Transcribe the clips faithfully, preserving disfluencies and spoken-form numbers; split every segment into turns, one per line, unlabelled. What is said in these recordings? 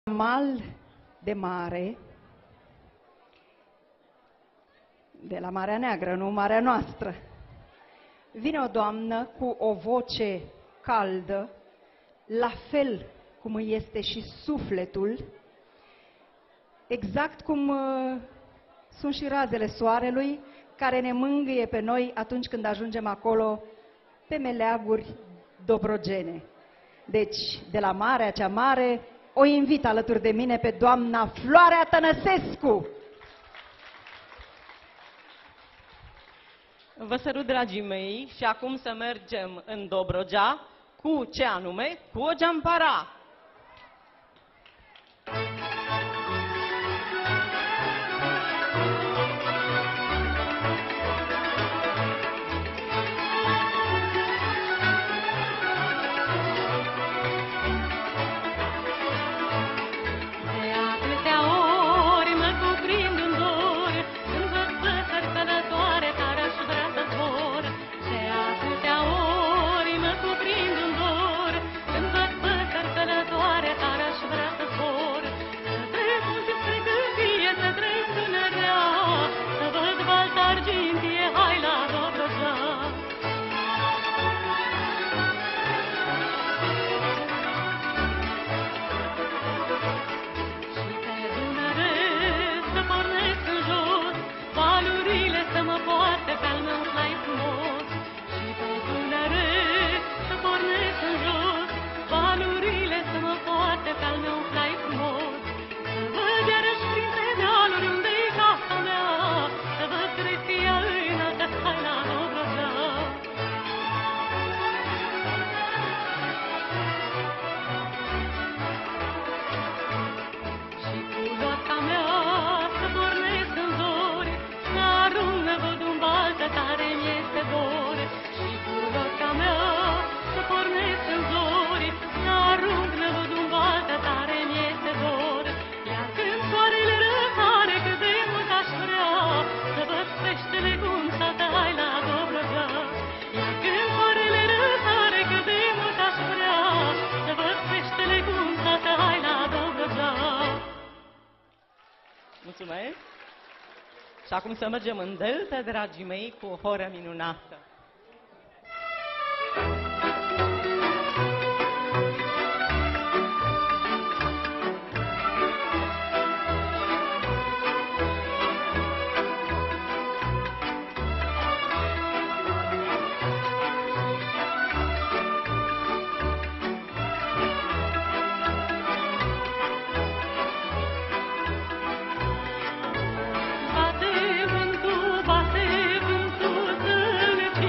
Mal de mare, de la Marea Neagră, nu Marea noastră, vine o doamnă cu o voce caldă, la fel cum îi este și sufletul, exact cum uh, sunt și razele soarelui, care ne mângâie pe noi atunci când ajungem acolo, pe meleaguri dobrogene. Deci, de la Marea cea Mare, o invit alături de mine pe doamna Floarea Tănăsescu.
Vă sărut, dragii mei, și acum să mergem în Dobrogea. Cu ce anume? Cu o geampara. Mulțumesc! Și acum să mergem în Delta, dragii mei, cu o horă minunată.
Bate vântul, bate vântul,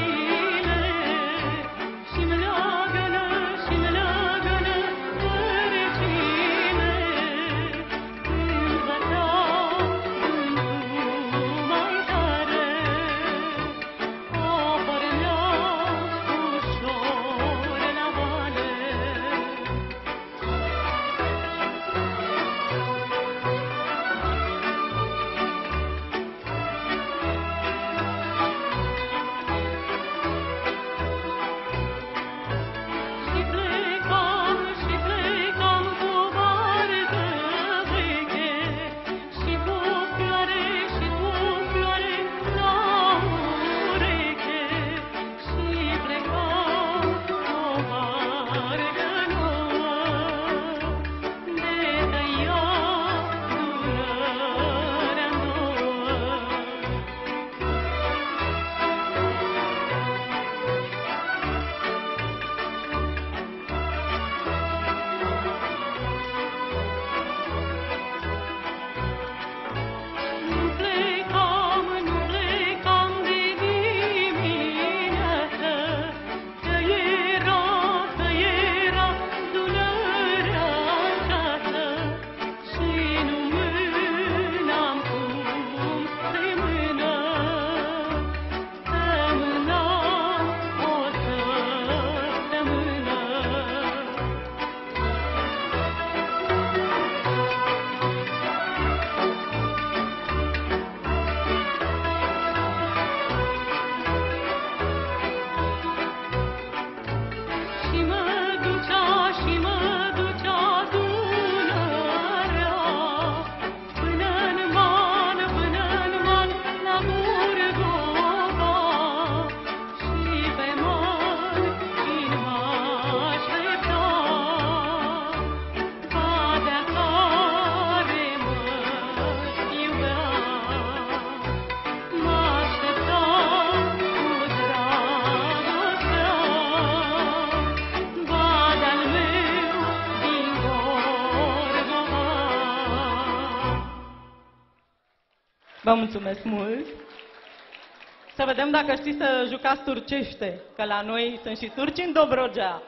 Vă mulțumesc mult! Să vedem dacă știți să jucați turcește, că la noi sunt și turci în Dobrogea.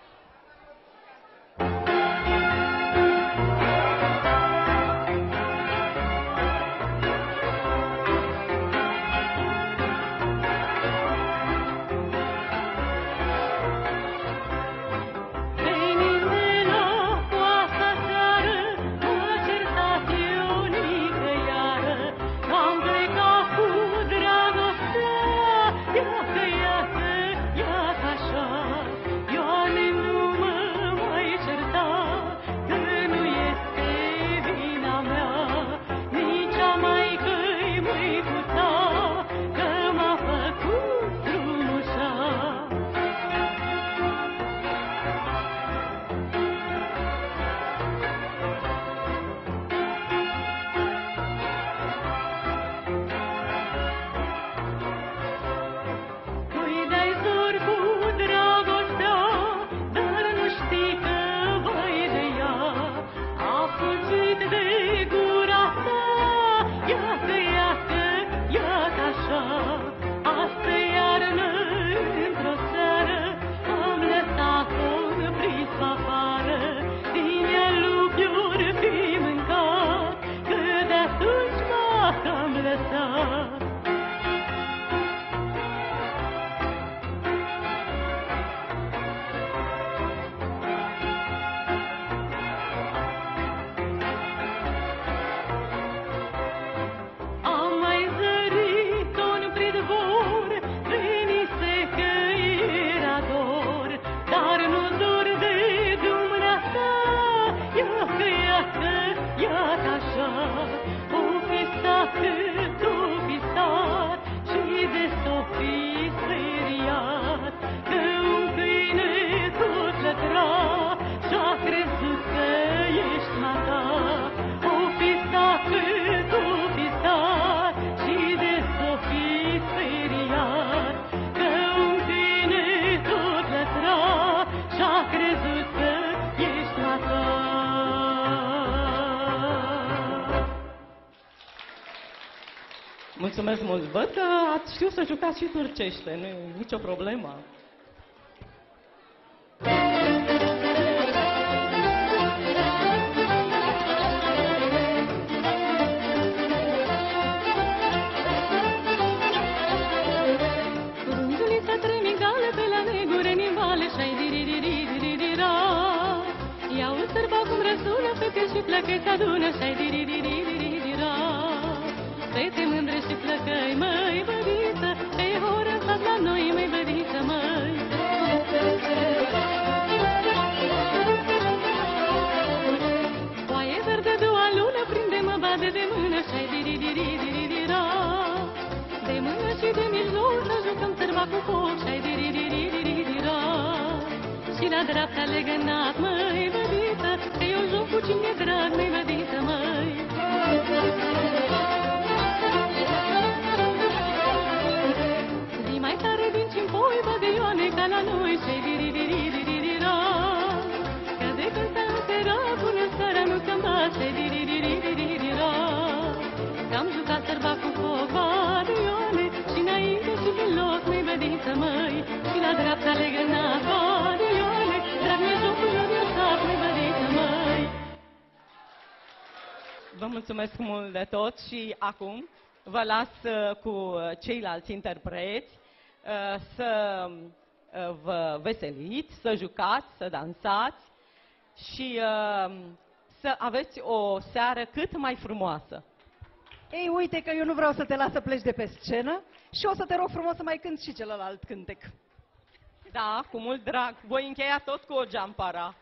Mulțumesc mult! Văd că ați știut să jucați și turcește, nu e nicio problemă.
Rundulița tremigale pe la negure nivale și-ai diri-diri-diri-dira. Iau sărba cum răsună, fete și plăcăi s-adună și-ai diri-diri-diri-dira. Fete mândre și plăcăi, măi, bădiță, pe horă stat la noi, măi, bădiță, măi. Foaie verde de o lună, prinde-mă, bade de mână și-ai diri-diri-diri-dira. De mână și de mijloc să jucăm sărba cu foc și-ai diri-diri-diri-dira. Și la dreapta legănat, măi, bădiță, că eu joc cu cine drag, măi, bădiță, măi. Mai tare din cimpoi, bădioane, ca la noi, și diri-diri-diri-dira. Că de când s-a înserat, până seara nu s-a îmbat, și diri-diri-diri-dira. Că-am jucat sărba cu foc, bădioane, și înainte și pe loc, măi, bădiță, măi. Și la dreapta legănat, bădioane, drag mi-e jocul lor iosat, măi, bădiță, măi.
Vă mulțumesc mult de tot și acum vă las cu ceilalți interpreți să vă veseliți, să jucați, să dansați și să aveți o seară cât mai frumoasă.
Ei, uite că eu nu vreau să te las să pleci de pe scenă și o să te rog frumos să mai cânti și celălalt cântec.
Da, cu mult drag. Voi încheia tot cu o geampara.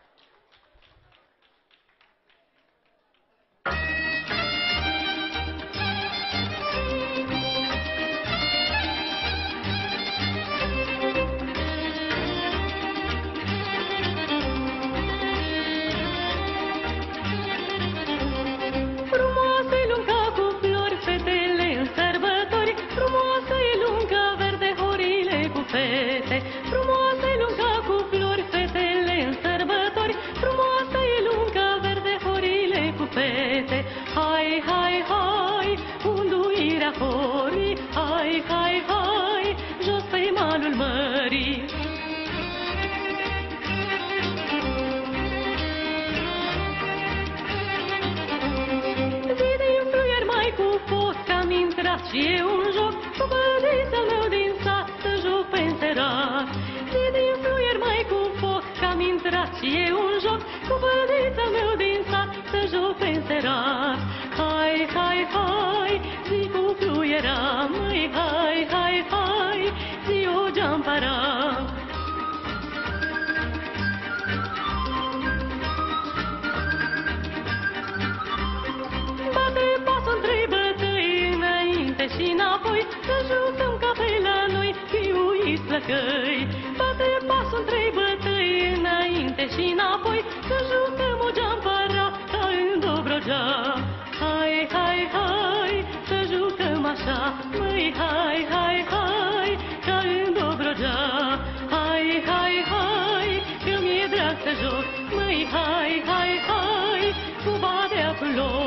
Frumoasă-i lunga cu flori, fetele în sărbători, frumoasă-i lunga verde, horile cu fete. Hai, hai, hai, unduirea firea horii, hai, hai, hai, jos pe malul mării. Vine un fluier mai cu foc, am intrat și e un joc, cu bădăița-l meu din sat, să joc pe înserat. Vine un fluier mai cu foc, am intrat și e un joc, cu bădăița-l meu din sat, să joc pe înserat. Hai, hai, hai, zi cu fluiera, măi, hai, hai, hai, zi o geampara. Bate pasul trei bătăi înainte și înapoi, să jucăm ca pe la noi, chiuiți plăcăi. Bate pasul trei bătăi înainte și înapoi, să jucăm o geampara ca în Dobrogea. Hai, hai, hai, să jucăm așa, măi, hai, hai, hai, ca în Dobrogea. Hai, hai, hai, că mi-e drag să joc, măi, hai, hai, hai, cu badea cu loc.